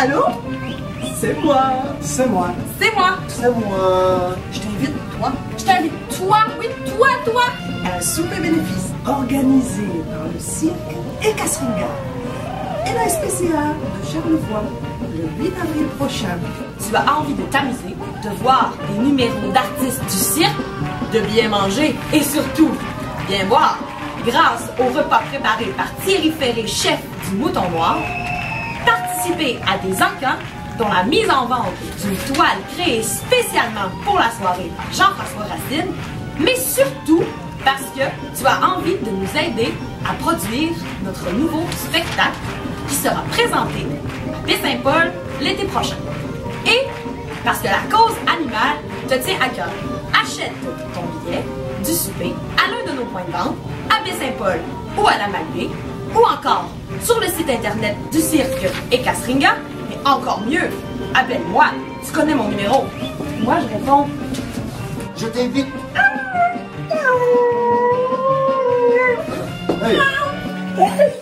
Allô? C'est moi. C'est moi. C'est moi. C'est moi. Je t'invite, toi, Je t'invite, toi, oui, toi. à un souper bénéfice organisé par le cirque Ekasringa. Et un spécial de Charlevoix le 8 avril prochain. Tu as envie de t'amuser, de voir des numéros d'artistes du cirque, de bien manger et surtout, bien boire. Grâce au repas préparé par Thierry Ferré, chef du Mouton Noir, participer à des encans dont la mise en vente d'une toile créée spécialement pour la soirée par Jean-François Racine, mais surtout parce que tu as envie de nous aider à produire notre nouveau spectacle qui sera présenté à Baie-Saint-Paul l'été prochain. Et parce que la cause animale te tient à cœur, achète ton billet du souper à l'un de nos points de vente à Baie-Saint-Paul ou à la Malbaie, ou encore sur le site internet du cirque Ekasringa, mais encore mieux, appelle-moi, tu connais mon numéro. Moi je réponds, Je t'invite. Hey.